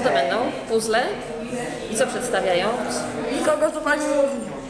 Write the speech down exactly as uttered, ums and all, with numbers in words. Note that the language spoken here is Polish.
to będą? Puzzle? I co przedstawiają? Kogo to pani mówi?